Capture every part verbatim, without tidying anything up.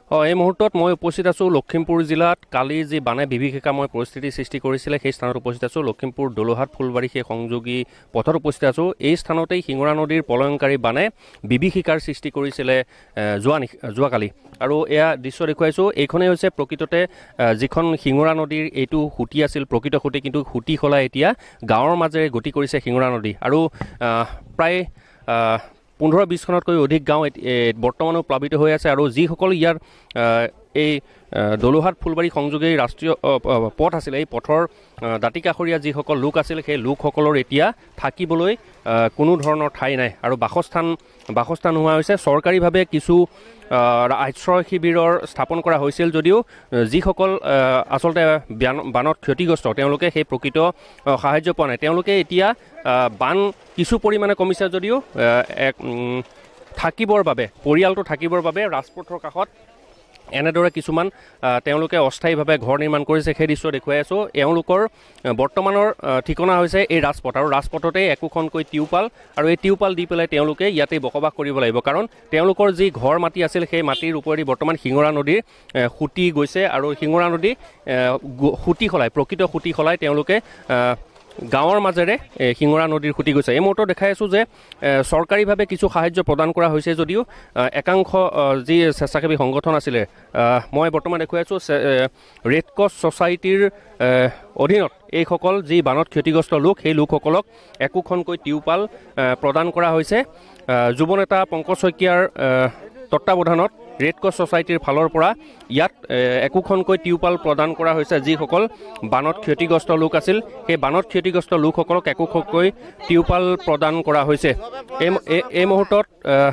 এই মুহূৰ্তত মই উপস্থিত আছোঁ লখিমপুৰ জিলাত কালি যি বানে বিভীষিকাময় পৰিস্থিতি সৃষ্টি কৰিছিলে সেই স্থানত উপস্থিত আছোঁ। লখিমপুৰ দলোহাট ফুলবাৰী সেই সংযোগী পথত উপস্থিত আছোঁ। এই স্থানতেই শিঙৰা নদীৰ প্ৰলয়ংকাৰী বানে বিভীষিকাৰ সৃষ্টি কৰিছিলে যোৱা যোৱাকালি। আৰু এয়া দৃশ্য দেখুৱাইছোঁ। এইখনেই হৈছে প্ৰকৃততে যিখন শিঙৰা নদীৰ এইটো সুঁতি আছিল, প্ৰকৃত সুঁতি, কিন্তু সুঁতি সলাই এতিয়া গাঁৱৰ মাজেৰে গতি কৰিছে শিঙৰা নদী। আৰু প্ৰায় পোন্ধৰ বিছখনতকৈ অধিক গাঁও বৰ্তমানো প্লাবিত হৈ আছে। আৰু যিসকল ইয়াৰ এই দলোহাট ফুলবাৰী সংযোগী ৰাষ্ট্ৰীয় পথ আছিলে, এই পথৰ দাঁতি কাষৰীয়া যিসকল লোক আছিল, সেই লোকসকলৰ এতিয়া থাকিবলৈ কোনো ধৰণৰ ঠাই নাই আৰু বাসস্থান বাসস্থান নোহোৱা হৈছে। চৰকাৰীভাৱে কিছু আশ্ৰয় শিবিৰৰ স্থাপন কৰা হৈছিল যদিও যিসকল আচলতে বানত ক্ষতিগ্ৰস্ত তেওঁলোকে সেই প্ৰকৃত সাহায্য পোৱা নাই। তেওঁলোকে এতিয়া বান কিছু পৰিমাণে কমিছে যদিও এক থাকিবৰ বাবে পৰিয়ালটো থাকিবৰ বাবে ৰাজপথৰ কাষত এনেদৰে কিছুমান তেওঁলোকে অস্থায়ীভাৱে ঘৰ নিৰ্মাণ কৰিছে। সেই দৃশ্য দেখুৱাই আছোঁ। এওঁলোকৰ বৰ্তমানৰ ঠিকনা হৈছে এই ৰাজপথ, আৰু ৰাজপথতে একোখনকৈ টিউপাল, আৰু এই টিউপাল দি পেলাই তেওঁলোকে ইয়াতেই বসবাস কৰিব লাগিব। কাৰণ তেওঁলোকৰ যি ঘৰ মাটি আছিল সেই মাটিৰ ওপৰেদি বৰ্তমান শিঙৰা নদীৰ সুঁতি গৈছে, আৰু শিঙৰা নদী সুঁতি সলাই প্ৰকৃত সুঁতি সলাই তেওঁলোকে গাঁৱৰ মাজেৰে শিঙৰা নদীৰ সুঁতি গৈছে। এই মুহূৰ্তত দেখাই আছোঁ যে চৰকাৰীভাৱে কিছু সাহায্য প্ৰদান কৰা হৈছে যদিও একাংশ যি স্বেচ্ছাসেৱী সংগঠন আছিলে, মই বৰ্তমান দেখুৱাই আছোঁ ৰেড ক্ৰছ ছ'চাইটিৰ অধীনত এইসকল যি বানত ক্ষতিগ্ৰস্ত লোক, সেই লোকসকলক একোখনকৈ টিউপাল প্ৰদান কৰা হৈছে। যুৱ নেতা পংকজ শইকীয়াৰ তত্বাৱধানত ৰেড ক্ৰছ ছ'চাইটিৰ ফালৰ পৰা ইয়াত একোখনকৈ টিউপাল প্ৰদান কৰা হৈছে। যিসকল বানত ক্ষতিগ্ৰস্ত লোক আছিল, সেই বানত ক্ষতিগ্ৰস্ত লোকসকলক একোখনকৈ টিউপাল প্ৰদান কৰা হৈছে। এই এই মুহূৰ্তত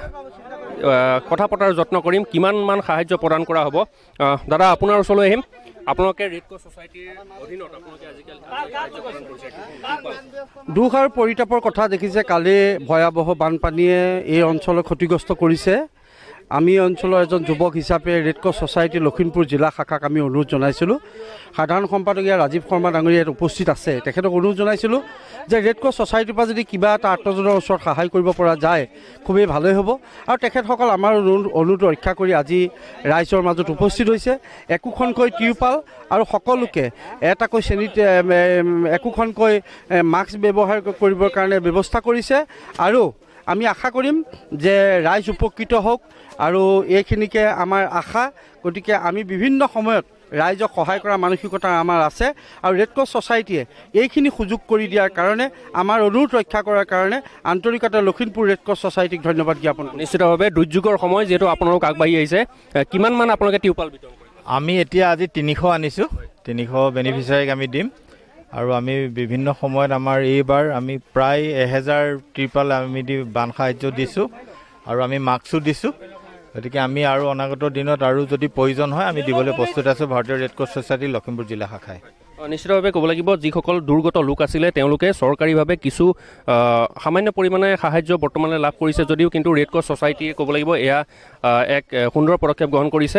কথা পতাৰ যত্ন কৰিম কিমানমান সাহায্য প্ৰদান কৰা হ'ব। দাদা, আপোনাৰ ওচৰলৈ আহিম। আপোনালোকে ৰেড ক্ৰছ ছ'চাইটিৰ অধীনত আপোনালোকে আজিকালি দুখ আৰু পৰিতাপৰ কথা দেখিছে। কালি ভয়াৱহ বানপানীয়ে এই অঞ্চলক ক্ষতিগ্ৰস্ত কৰিছে। আমি অঞ্চলৰ এজন যুৱক হিচাপে ৰেড ক্ৰছ ছ'চাইটি লখিমপুৰ জিলা শাখাক আমি অনুৰোধ জনাইছিলোঁ। সাধাৰণ সম্পাদকীয় ৰাজীৱ শৰ্মা ডাঙৰীয়া ইয়াত উপস্থিত আছে। তেখেতক অনুৰোধ জনাইছিলোঁ যে ৰেড ক্ৰছ ছ'চাইটিৰ পৰা যদি কিবা এটা আত্মজনৰ ওচৰত সহায় কৰিব পৰা যায় খুবেই ভালেই হ'ব। আৰু তেখেতসকল আমাৰ অনুৰোধ ৰক্ষা কৰি আজি ৰাইজৰ মাজত উপস্থিত হৈছে। একোখনকৈ টিউপাল আৰু সকলোকে এটাকৈ শ্ৰেণীত একোখনকৈ মাস্ক ব্যৱহাৰ কৰিবৰ কাৰণে ব্যৱস্থা কৰিছে। আৰু আমি আশা কৰিম যে ৰাইজ উপকৃত হওক, আৰু এইখিনিকে আমাৰ আশা। গতিকে আমি বিভিন্ন সময়ত ৰাইজক সহায় কৰা মানসিকতা আমাৰ আছে, আৰু ৰেড ক্ৰছ ছ'চাইটিয়ে এইখিনি সুযোগ কৰি দিয়াৰ কাৰণে, আমাৰ অনুৰোধ ৰক্ষা কৰাৰ কাৰণে আন্তৰিকতা লখিমপুৰ ৰেড ক্ৰছ ছ'চাইটিক ধন্যবাদ জ্ঞাপন। নিশ্চিতভাৱে দুৰ্যোগৰ সময় যিহেতু আপোনালোক আগবাঢ়ি আহিছে, কিমানমান আপোনালোকে টিউপাল বিতৰণ কৰিব? আমি এতিয়া আজি তিনিশ আনিছোঁ। তিনিশ বেনিফিচিয়াৰীক আমি দিম। আৰু আমি বিভিন্ন সময়ত আমাৰ এইবাৰ আমি প্ৰায় এহেজাৰ টিউপাল আমি দি বান সাহায্য দিছোঁ, আৰু আমি মাস্কো দিছোঁ। গতিকে আমি আৰু অনাগত দিনত আৰু যদি প্ৰয়োজন হয় আমি দিবলৈ প্ৰস্তুত আছোঁ ভাৰতীয় ৰেড ক্ৰছ ছ'চাইটি লখিমপুৰ জিলা শাখাই। নিশ্চিতভাৱে ক'ব লাগিব যিসকল দুৰ্গত লোক আছিলে তেওঁলোকে চৰকাৰীভাৱে কিছু সামান্য পৰিমাণে সাহায্য বৰ্তমানে লাভ কৰিছে যদিও কিন্তু ৰেড ক্ৰছ ছ'চাইটিয়ে ক'ব লাগিব এয়া এক সুন্দৰ পদক্ষেপ গ্ৰহণ কৰিছে।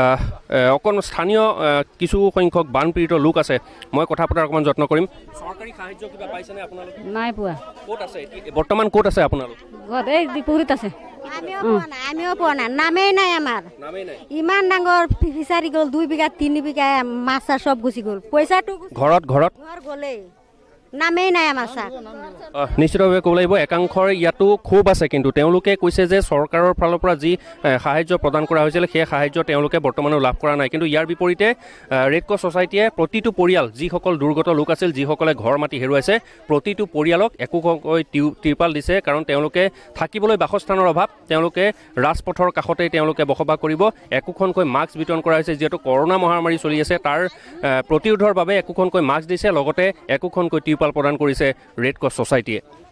অকণ স্থানীয় কিছু সংখ্যক বানপীড়িত লোক আছে, মই কথা পতাৰ অকণমান যত্ন কৰিম। চৰকাৰী সাহায্য কিবা পাইছেনে আপোনালোকে? নাই পোৱা। ক'ত আছে বৰ্তমান? ক'ত আছে আপোনালোক? এই ডিপুৰিত আছে। আমিও পোৱা নাই, আমিও পোৱা নাই, নামেই নাই আমাৰ। ইমান ডাঙৰ ফিচাৰী গ'ল, দুই বিঘা তিনি বিঘা মাছ চাছ চব গুচি গ'ল। পইচাটো ঘৰত ঘৰত ঘৰ গ'লেই, নামেই নাই আমাৰ চাহ। নিশ্চিতভাৱে ক'ব লাগিব একাংশৰ ইয়াতো ক্ষোভ আছে, কিন্তু তেওঁলোকে কৈছে যে চৰকাৰৰ ফালৰ পৰা যি সাহায্য প্ৰদান কৰা হৈছিল সেই সাহায্য তেওঁলোকে বৰ্তমানেও লাভ কৰা নাই। কিন্তু ইয়াৰ বিপৰীতে ৰেড ক্ৰছ ছ'চাইটিয়ে প্ৰতিটো পৰিয়াল, যিসকল দুৰ্গত লোক আছিল, যিসকলে ঘৰ মাটি হেৰুৱাইছে, প্ৰতিটো পৰিয়ালক একোখনকৈ টিউ টিৰপাল দিছে। কাৰণ তেওঁলোকে থাকিবলৈ বাসস্থানৰ অভাৱ, তেওঁলোকে ৰাজপথৰ কাষতেই তেওঁলোকে বসবাস কৰিব। একোখনকৈ মাস্ক বিতৰণ কৰা হৈছে, যিহেতু কৰোণা মহামাৰী চলি আছে তাৰ প্ৰতিৰোধৰ বাবে একোখনকৈ মাস্ক দিছে, লগতে একোখনকৈ টিউপাল প্ৰদান কৰিছে ৰেড ক্ৰছ ছ'চাইটিয়ে।